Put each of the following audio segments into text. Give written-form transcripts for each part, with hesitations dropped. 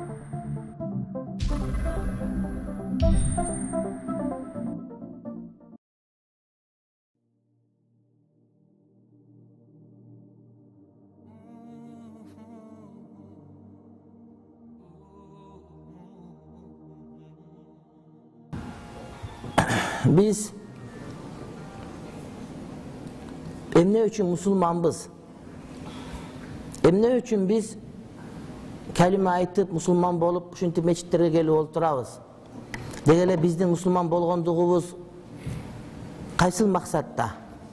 Biz emne üçün musulmanbız. Emne üçün biz kelime aytıp musulman bolup uşintiп meçitтерге келип олтурабыз. Деги эле биздин мусулман болгондугубуз кайсыл максатта?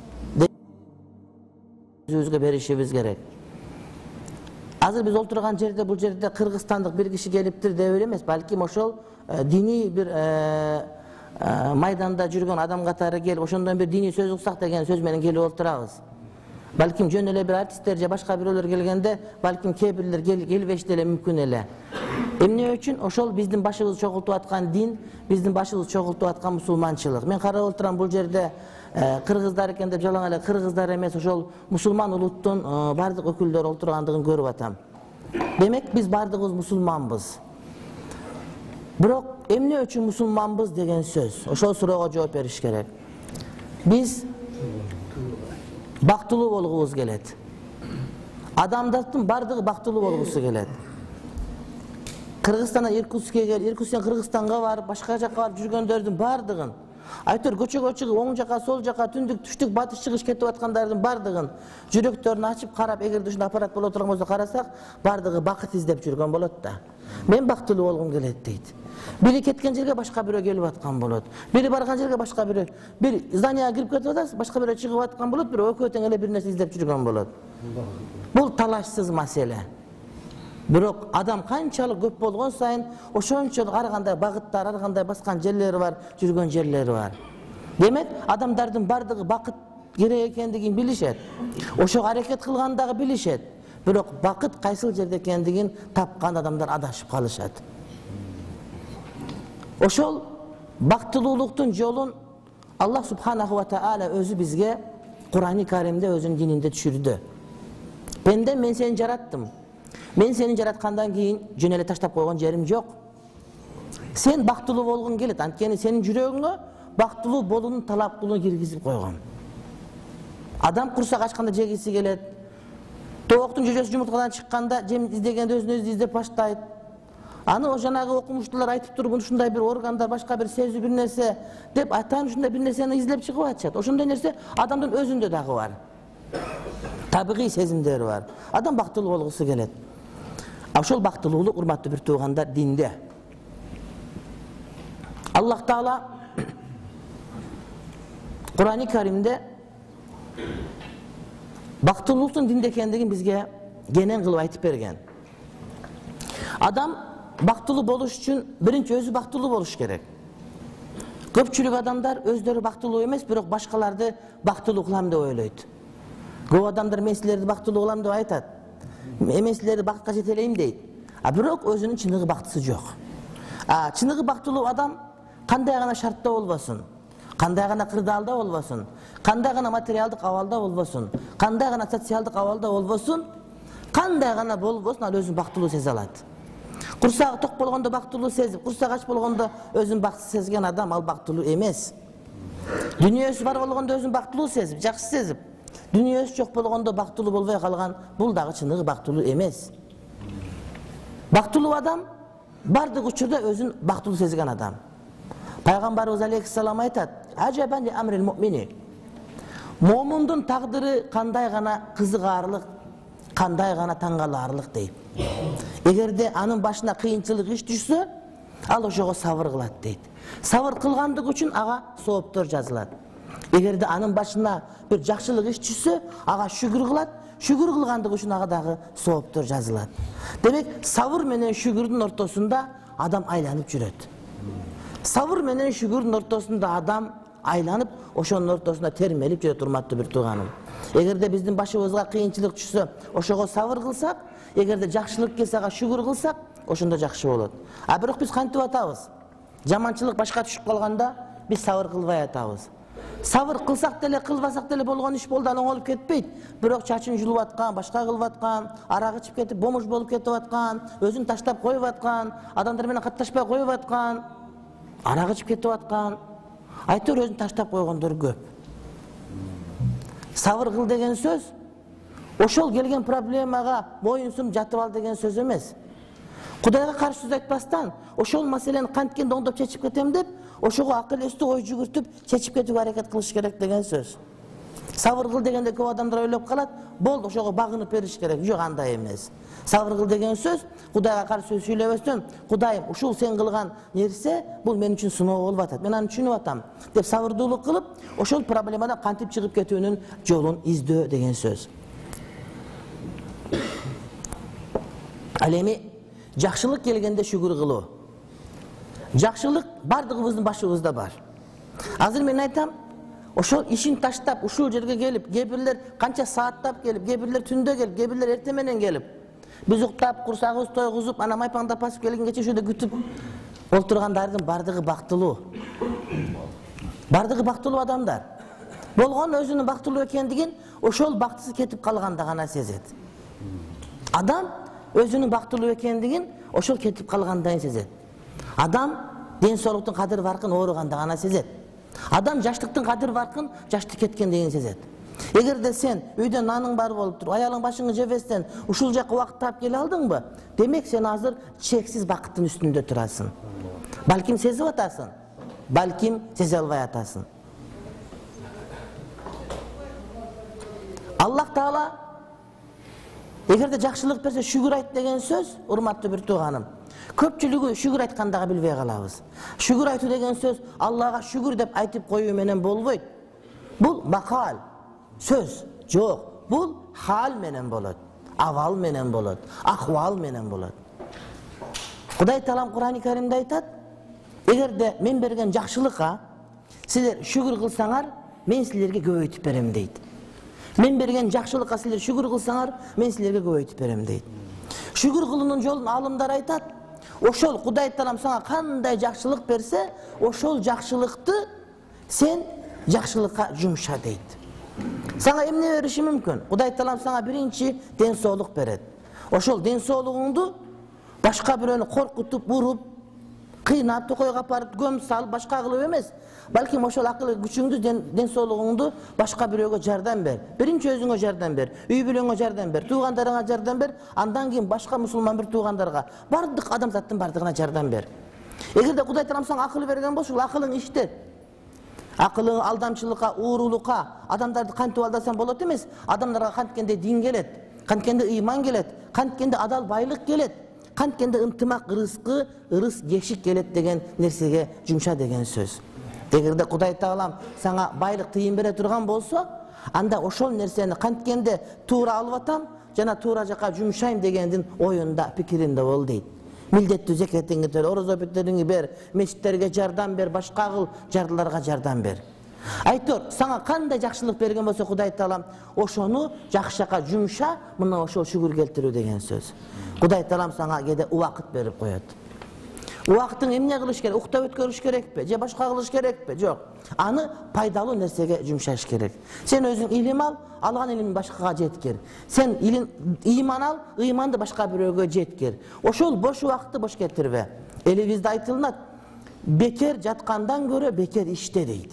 Өзүбүзгө беришибиз керек. Азыр биз олтурган жерде, бул жерде кыргызстандык бир киши келиптир деп эле эмес, балким ошол диний бир майданда жүргөн адам катары келип, ошондон бир диний сөз уксак деген сөз менен келип олтурабыз. Балким жөн эле бир артисттер же башка бирөөлөр келгенде, балким кээ бирлер келбешти эле мүмкүн эле. Эмне үчүн? Ошол биздин башыбызды чогултуп аткан дин, биздин башыбызды чогултуп аткан мусулманчылык. Мен карап отурам, бул жерде кыргыздар экен деп жалаң эле кыргыздар эмес, ошол мусулман улуттун бардык өкүлдөрү олтургандыгын көрүп атам. Демек биз бардыгыбыз мусулманбыз. Бирок эмне үчүн мусулманбыз деген сөз, ошол суроого жооп бериш керек. Биз бактылуу болгубуз келет. Адамдардын бардыгы бактылуу болгусу келет. Кыргызстандан Иркутскке келип, Иркуттан Кыргызстанга барып, башка жакка барып жүргөндөрдүн бардыгын, айтор көчөгө чыгып, оң жака, сол жака, түндүк, түштүк, батыш, чыгыш кетип аткандардын бардыгын жүрөктөрүн ачып карап, эгерде ушундай аппарат боло турган болсо карасак, бардыгы бакыт издеп жүргөн болот да. Мен бактылуу болгум келет дейт. Бири кеткен жерге башка бирөө келип аткан болот. Бири барган жерге башка бирөө, бир зданияга кирип кетип атасыз, башка бирөө чыгып аткан болот, бирөө экөө тең эле бир нерсе издеп жүргөн болот. Бул талашсыз маселе. Бирок адам канчалык көп болгон сайын ошончолук ар кандай багыттар, ар кандай баскан жерлери бар, жүргөн жерлери бар. Демек, адамдардын бардыгы бакыт керек экендигин билишет. Ошого аракет кылганды дагы билишет. Бирок бакыт кайсыл жерде экендигин тапкан адамдар адашып калышат. Ошол бактылуулуктун жолун Аллах субханаху ва тааля өзү бизге Кур'ан-ы Каримде өзүнүн дининде түшүрдү. Пенде, мен сени жараттым. Мен сени жараткандан кийин жөн эле таштап койгон жерим жок. Сен бактылуу болгуң келет, анткени сенин жүрөгүңө бактылуу болуунун талап кылууну киргизип койгон. Адам курсак ачканда жегиси келет. Тооктун жөжөсү жумурткадан чыкканда жем издегенде өзүн өзү издеп баштайт. Аны жанагы окумуштуулар айтып туруп, ушундай бир органдар, башка бир сезүү бир нерсе деп атан ушундай бир нерсени издеп чыгып атышат. Ошондой нерсе адамдын өзүндө дагы бар. Табигый сезимдери бар. Адам бактылуу болгусу келет. Ошол бактылуулук, урматтуу бир туугандар, динде. Аллах Таала Кур'ан-ы Каримде бактылуулуктун динде экендигин бизге кенен кылып айтып берген. Адам бактылуу болуш үчүн биринчи өзү бактылуу болуш керек. Көпчүлүк адамдар өздөрү бактылуу эмес, бирок башкаларды бактылуу кылам деп ойлойт. Көп адамдар мен силерди бактылуу кылам деп айтат. Мен силерди бакытка жетелейм дейт. Бирок өзүнүн чыныгы бактысы жок. Чыныгы бактылуу адам кандай гана шартта болбосун, кандай гана кырдаалда болбосун, кандай гана материалдык абалда болбосун, кандай гана социалдык абалда болбосун, кандай гана болбосун, ал өзүн бактылуу сезе алат. Курсагы ток болгондо бактылуу сезип, курсагы ач болгондо өзүн бактысыз сезген адам ал бактылуу эмес. Дүнүйөсү бар болгондо өзүн бактылуу сезип, жакшы сезип, дүнүйөсү жок болгондо бактылуу болбой калган, бул дагы чыныгы бактылуу эмес. Бактылуу адам бардык учурда өзүн бактылуу сезген адам. Пайгамбарыбыз алейхиссалам айтат: "Ажабан ли амрил муъмини". Момундун тагдыры кандай гана кызыгаарлык, кандай гана таңгалаарлык дейт. Эгерде анын башына кыйынчылык иш түшсө, ал ошого сабыр кылат дейт. Сабыр кылгандык үчүн ага сооптор жазылат. Эгерде анын башына бир жакшылык иш түшсө, ага шүгүр кылат, шүгүр кылгандык үчүн ага дагы сооптор жазылат. Демек, сабыр менен шүгүрдүн ортосунда адам айланып жүрөт. Сабыр менен шүгүрдүн ортосунда адам айланып, ошонун ортосунда термелип жүрөт, урматтуу бир тууганым. Эгерде биздин башыбызга кыйынчылык түшсө, ошого сабыр кылсак, эгерде жакшылык келсе ага шүгүр кылсак, ошондо жакшы болот. Бирок биз кантип атабыз? Жаманчылык башка түшүп калганда биз сабыр кылбай атабыз. Sabır kılsak деле, kılbasak деле болгон iş boldu, анан olup ketpeyt. Бирок чачын жулуп аткан, башка кылып аткан, арак ичип кетип бомуш болуп кетип аткан, өзүн таштап коюп аткан, адамдар менен катташпай коюп аткан, арак ичип кетип аткан, айтор өзүн таштап койгондор көп. Сабыр кыл деген сөз ошол келген проблемага моюнсунуп жатып ал деген сөз эмес. Кудайга каршы сөз айтпастан, ошол маселени канткенде оңдоп чечип кетем деп, ошого акыл эстүү ой жүгүртүп чечип кетүүгө аракет кылыш керек деген сөз. Сабыр кыл дегенде көп адамдар ойлоп калат, болду ошого багынып бериш керек. Жок, андай эмес. Сабыр кыл деген сөз Кудайга каршы сөз сүйлөбөстөн, Кудайым, ушул сен кылган нерсе бул мен үчүн сыноо болуп атат. Мен аны түшүнүп атам деп сабырдуулук кылып, ошол проблемадан кантип чыгып кетүүнүн жолун издөө деген сөз. Ал эми жакшылык келгенде шүгүр кылуу. Жакшылык бардыгыбыздын башыбызда бар. Азыр мен айтам, ошол ишин таштап, ушул жерге келип, кээ-бирлер канча сааттап келип, кээ-бирлер түндө келип, кээ-бирлер эртең менен келип, биз уктап, курсагыбыз тойгузуп, анан майпаңдап басып келгенге ошондо күтүп отургандардын бардыгы бактылуу. Бардыгы бактылуу адамдар. Болгон өзүнүн бактылуу экендигин ошол бактысы кетип калганда гана сезет. Адам өзүнүн бактылуу экендигин ошол кетип калгандан сезет. Адам ден соолуктун кадыр баркын ооруганда гана сезет. Адам жаштыктын кадыр баркын жашты кеткенден сезет. Эгерде сен үйдө наның бар болуп туруп, аялың башыңы жебестен ушул жакка убакыт таап келе алдыңбы? Демек сен азыр чексиз бакыттын үстүндө турасың. Балким сезип атасың, балким сезе албай атасың. Аллах Таала эгерде жакшылык берсе шүгүр айт деген сөз, урматтуу бир тууганым. Көпчүлүгү шүгүр айткандагы билбей калабыз. Шүгүр айтуу деген сөз Аллага шүгүр деп айтып коюу менен болбойт. Бул макал, сөз жок. Бул хал менен болот, абал менен болот, акыбал менен болот. Кудай Таалам Кур'ан-ы Каримде айтат: эгерде мен берген жакшылыкка силер шүгүр кылсаңар, мен силерге көбөйтүп берем дейт. Мен берген жакшылыкка силер шүгүр кылсаңар, мен силерге көбөйтүп берем дейт. Шүгүр кылуунун жолун алымдар айтат. Ошол Кудай Таалам сага кандай жакшылык берсе, ошол жакшылыкты сен жакшылыкка жумша дейт. Сага эмне бериши мүмкүн? Кудай Таалам сага биринчи ден соолук берет. Ошол ден соолугуңду башка бирөөнү коркутуп, уруп, кыйнап, токойго апарып, көм салып, башка кылып эмес. Балким ошол акыл күчүңдү, ден соолугуңду башка бирөөгө жардам бер. Биринчи өзүңө жардам бер, үй бүлөңө жардам бер, туугандарыңа жардам бер, андан кийин башка мусулман бир туугандарга, бардык адамзаттын бардыгына жардам бер. Эгерде Кудай Таалам сага акыл берген болсо, ушул акылың иштет. Акылың алдамчылыкка, уурулукка, адамдарды кантип алдасаң болот эмес, адамдарга канткенде дин келет, канткенде ыйман келет, канткенде адал байлык келет, канткенде ынтымак, ырыскы, ырыс жешик келет деген нерсеге жумша деген сөз. Эгерде Кудай Таалам сага байлык тыйын бере турган болсо, анда ошол нерсени канткенде туура алып атам, жана туура жака жумшайм дегендин оюнда, пикиринде бол дейт. Милдеттүү зекетиңди төлө, орозо бүттөрүңдү бер, мечиттерге жардам бер, башка кыл жардыларга жардам бер. Айтор, сага кандай жакшылык берген болсо Кудай Таалам, ошону жакшы жака жумша, мына ошол шүгүр келтирүү деген сөз. Кудай Таалам сага кээде убакыт берип коет. Убакытың эмне кылыш керек? Уктап өткөрүш керекпи? Же башка кылыш керекпи? Жок. Аны пайдалуу нерсеге жумшаш керек. Сен өзүң илим ал, алган илимди башкага жеткир. Сен ыйман ал, ыйманды башка бирөөгө жеткир. Ошол бош убакытты бош кетирбе. Элибизде айтылат, бекер жаткандан көрө бекер иште дейт.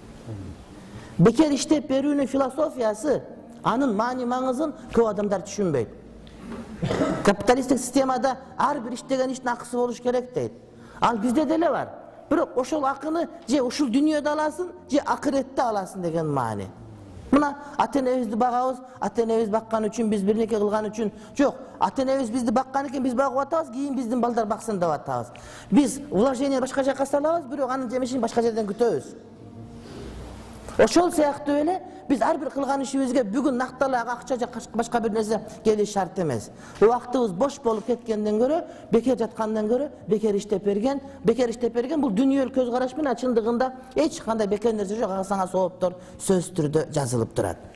Бекер иштеп берүүнүн философиясы, анын маани маңызын көп адамдар түшүнбөйт. Капиталисттик системада ар бир иштеген иштин акысы болуш керек дейт. Ал бизде деле бар. Бирок ошол акыны же ушул дүйнөдө аласың, же акыретте аласың деген маани. Мына ата-энебизди багабыз, ата-энебиз баккан үчүн, биз бир нерсе кылган үчүн, жок. Ата-энебиз бизди баккан экен, биз багып атабыз, кийин биздин балдар баксын деп атабыз. Биз вложение башка жакка салабыз, бирок анын жемишин башка жерден күтөбүз. Ошол сыяктуу эле биз ар бир кылган ишибизге бүгүн накталаак акча же башка бир нерсе келиш шарт эмес. Убактыбыз бош болуп кеткенден көрө, бекер жаткандан көрө, бекер иштеп берген бул дүйнөлүк көз караш менен чындыгында эч кандай бекер нерсе жок, ага сага сооптор сөз түрдө жазылып турат.